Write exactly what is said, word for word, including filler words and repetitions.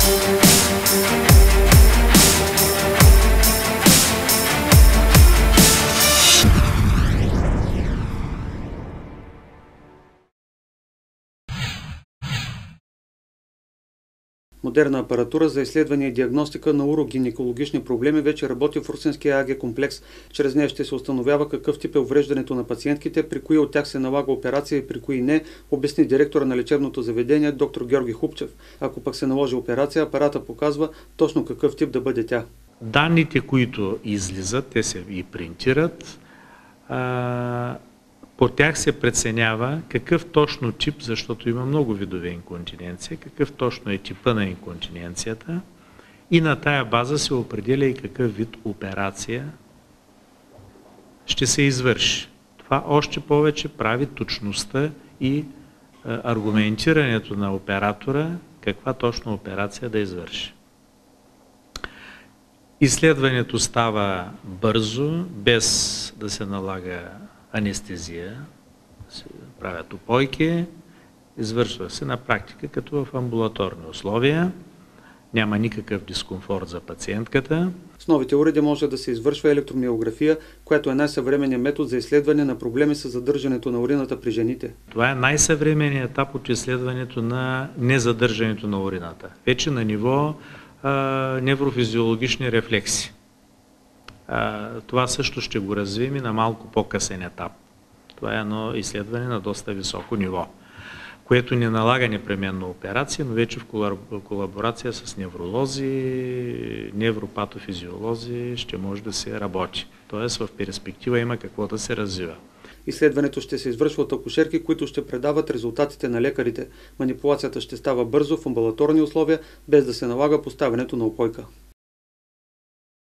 Модерна апаратура за изследване и диагностика на урогинекологични проблеми вече работи в Русенския АГ комплекс. Чрез нея ще се установява какъв тип е увреждането на пациентките, при кои от тях се налага операция и при кои не, обясни директора на лечебното заведение доктор Георги Хупчев. Ако пък се наложи операция, апарата показва точно какъв тип да бъде тя. Данните, които излизат, те се и принтират, а... по тях се преценява какъв точно тип, защото има много видове инконтиненция, какъв точно е типа на инконтиненцията и на тая база се определя и какъв вид операция ще се извърши. Това още повече прави точността и аргументирането на оператора каква точно операция да извърши. Изследването става бързо, без да се налага анестезия, се правят упойки, извършва се на практика като в амбулаторни условия, няма никакъв дискомфорт за пациентката. С новите уреди може да се извършва електромиография, която е най-съвременният метод за изследване на проблеми с задържането на урината при жените. Това е най-съвременният етап от изследването на незадържането на урината. Вече на ниво а, неврофизиологични рефлекси. Това също ще го развием и на малко по-късен етап. Това е едно изследване на доста високо ниво, което не налага непременно операция, но вече в колаборация с невролози, невропатофизиолози ще може да се работи. Тоест в перспектива има какво да се развива. Изследването ще се извършва от акушерки, които ще предават резултатите на лекарите. Манипулацията ще става бързо в амбулаторни условия, без да се налага поставянето на упойка.